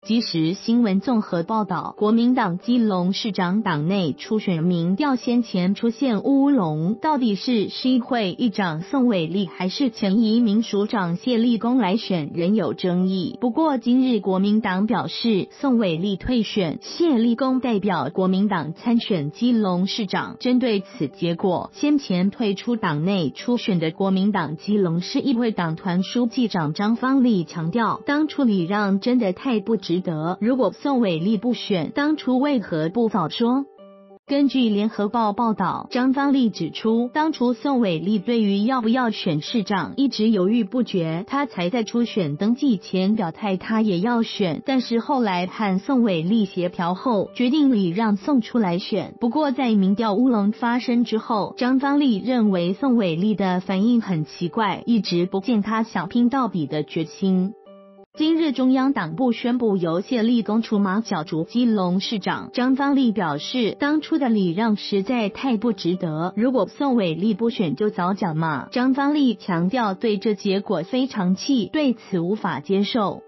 即时新闻综合报道，国民党基隆市长党内初选民调先前出现乌龙，到底是市议会议长宋伟立还是前移民署长谢立功来选仍有争议。不过今日国民党表示宋伟立退选，谢立功代表国民党参选基隆市长。针对此结果，先前退出党内初选的国民党基隆市议会党团书记长张芳丽强调，当初礼让真的太不值得，如果宋伟立不选，当初为何不早说？根据联合报报道，张芳丽指出，当初宋伟立对于要不要选市长一直犹豫不决，他才在初选登记前表态他也要选，但是后来和宋伟立协调后，决定礼让宋出来选。不过在民调乌龙发生之后，张芳丽认为宋伟立的反应很奇怪，一直不见他想拼到底的决心。今日中央党部宣布由谢立功出马角逐基隆市长，张芳丽表示，当初的礼让实在太不值得，如果宋伟立不选就早讲嘛。张芳丽强调对这结果非常气，对此无法接受。